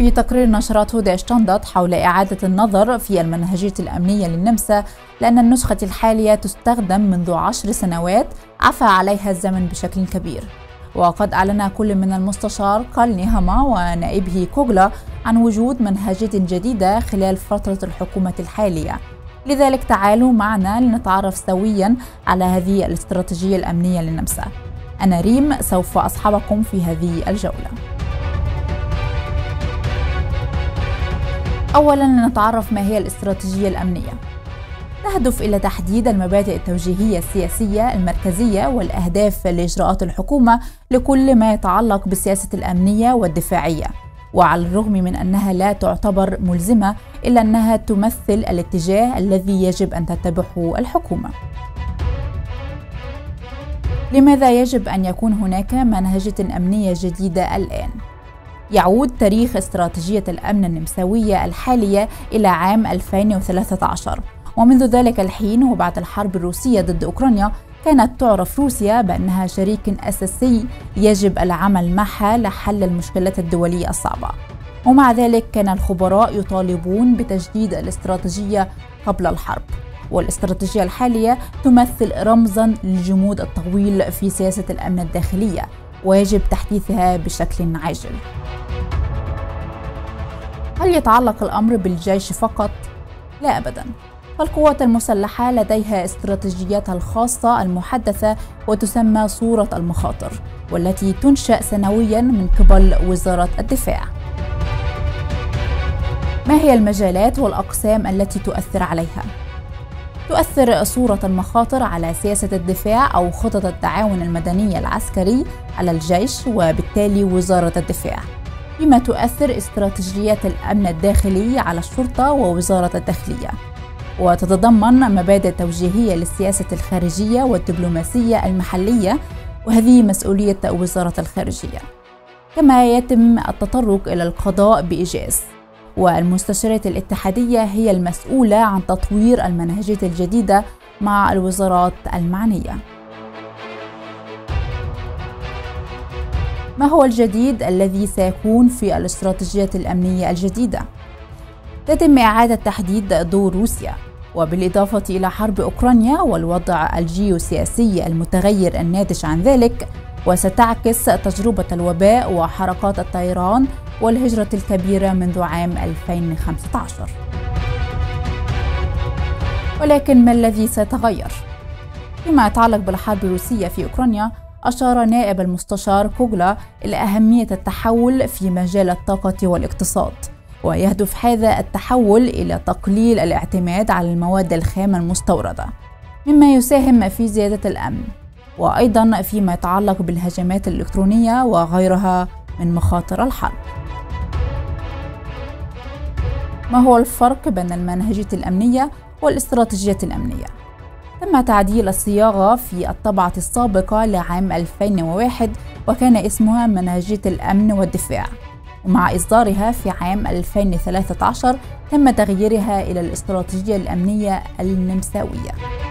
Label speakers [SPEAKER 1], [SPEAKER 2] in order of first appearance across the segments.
[SPEAKER 1] في تقرير نشرته Der Standard حول إعادة النظر في المنهجية الأمنية للنمسا لأن النسخة الحالية تستخدم منذ 10 سنوات عفى عليها الزمن بشكل كبير. وقد أعلن كل من المستشار كارل نيهاما ونائبه كوغلا عن وجود منهجية جديدة خلال فترة الحكومة الحالية. لذلك تعالوا معنا لنتعرف سويا على هذه الاستراتيجية الأمنية للنمسا. أنا ريم سوف أصحبكم في هذه الجولة. أولاً نتعرف ما هي الاستراتيجية الأمنية. تهدف إلى تحديد المبادئ التوجيهية السياسية المركزية والأهداف لإجراءات الحكومة لكل ما يتعلق بالسياسة الأمنية والدفاعية، وعلى الرغم من أنها لا تعتبر ملزمة إلا أنها تمثل الاتجاه الذي يجب أن تتبعه الحكومة. لماذا يجب أن يكون هناك منهجية أمنية جديدة الآن؟ يعود تاريخ استراتيجية الأمن النمساوية الحالية إلى عام 2013، ومنذ ذلك الحين وبعد الحرب الروسية ضد أوكرانيا كانت تعرف روسيا بأنها شريك أساسي يجب العمل معها لحل المشكلات الدولية الصعبة. ومع ذلك كان الخبراء يطالبون بتجديد الاستراتيجية قبل الحرب، والاستراتيجية الحالية تمثل رمزاً للجمود الطويل في سياسة الأمن الداخلية ويجب تحديثها بشكل عاجل. هل يتعلق الأمر بالجيش فقط؟ لا أبداً، فالقوات المسلحة لديها استراتيجياتها الخاصة المحدثة وتسمى صورة المخاطر، والتي تنشأ سنوياً من قبل وزارة الدفاع. ما هي المجالات والأقسام التي تؤثر عليها؟ تؤثر صورة المخاطر على سياسة الدفاع أو خطط التعاون المدني العسكري على الجيش وبالتالي وزارة الدفاع، بما تؤثر استراتيجيات الأمن الداخلي على الشرطة ووزارة الداخلية، وتتضمن مبادئ توجيهية للسياسة الخارجية والدبلوماسية المحلية، وهذه مسؤولية وزارة الخارجية. كما يتم التطرق إلى القضاء بإيجاز، والمستشارات الاتحادية هي المسؤولة عن تطوير المنهجية الجديدة مع الوزارات المعنية. ما هو الجديد الذي سيكون في الاستراتيجية الأمنية الجديدة؟ تتم إعادة تحديد دور روسيا، وبالإضافة إلى حرب أوكرانيا والوضع الجيوسياسي المتغير الناتج عن ذلك، وستعكس تجربة الوباء وحركات الطيران والهجرة الكبيرة منذ عام 2015. ولكن ما الذي سيتغير؟ فيما يتعلق بالحرب الروسية في أوكرانيا، أشار نائب المستشار كوغلا إلى أهمية التحول في مجال الطاقة والاقتصاد، ويهدف هذا التحول إلى تقليل الاعتماد على المواد الخام المستوردة، مما يساهم في زيادة الأمن، وأيضاً فيما يتعلق بالهجمات الإلكترونية وغيرها من مخاطر الحرب. ما هو الفرق بين المنهجية الأمنية والاستراتيجية الأمنية؟ تم تعديل الصياغة في الطبعة السابقة لعام 2001 وكان اسمها منهجية الأمن والدفاع، ومع إصدارها في عام 2013 تم تغييرها إلى الاستراتيجية الأمنية النمساوية.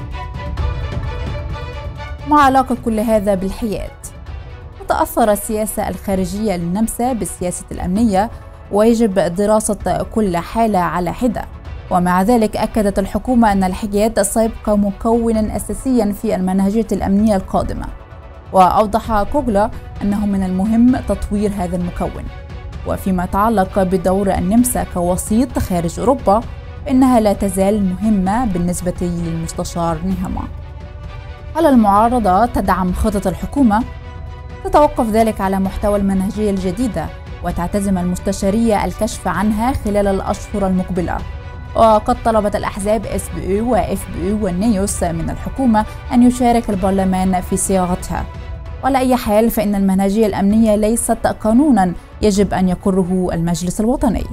[SPEAKER 1] ما علاقة كل هذا بالحياد؟ تتأثر السياسة الخارجية للنمسا بالسياسة الأمنية، ويجب دراسة كل حالة على حدة، ومع ذلك أكدت الحكومة أن الحياد سيبقى مكوناً أساسياً في المنهجية الأمنية القادمة، وأوضح كوغلا أنه من المهم تطوير هذا المكون. وفيما يتعلق بدور النمسا كوسيط خارج أوروبا، فإنها لا تزال مهمة بالنسبة للمستشار نيهاما. هل المعارضة تدعم خطط الحكومة؟ تتوقف ذلك على محتوى المنهجية الجديدة، وتعتزم المستشارية الكشف عنها خلال الأشهر المقبلة. وقد طلبت الأحزاب SPÖ و FPÖ والنيوس من الحكومة أن يشارك البرلمان في صياغتها. وعلى أي حال فإن المنهجية الأمنية ليست قانوناً يجب أن يقره المجلس الوطني.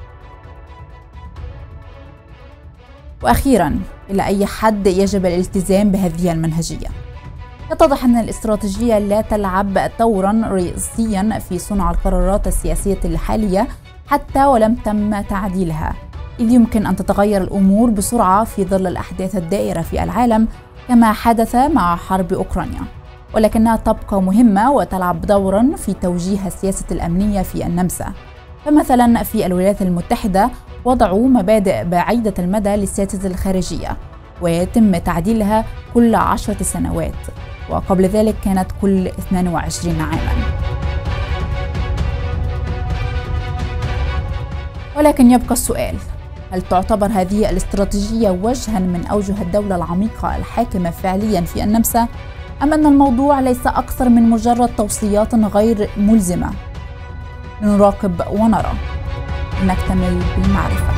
[SPEAKER 1] وأخيراً، إلى أي حد يجب الالتزام بهذه المنهجية؟ يتضح أن الاستراتيجية لا تلعب دوراً رئيسياً في صنع القرارات السياسية الحالية حتى ولم تم تعديلها، إذ يمكن أن تتغير الأمور بسرعة في ظل الأحداث الدائرة في العالم كما حدث مع حرب أوكرانيا، ولكنها تبقى مهمة وتلعب دوراً في توجيه السياسة الأمنية في النمسا. فمثلا في الولايات المتحدة وضعوا مبادئ بعيدة المدى للسياسة الخارجية، ويتم تعديلها كل 10 سنوات، وقبل ذلك كانت كل 22 عاماً. ولكن يبقى السؤال: هل تعتبر هذه الاستراتيجية وجهاً من أوجه الدولة العميقة الحاكمة فعلياً في النمسا؟ أم أن الموضوع ليس أكثر من مجرد توصيات غير ملزمة؟ لنراقب ونرى. نكتمل بالمعرفة.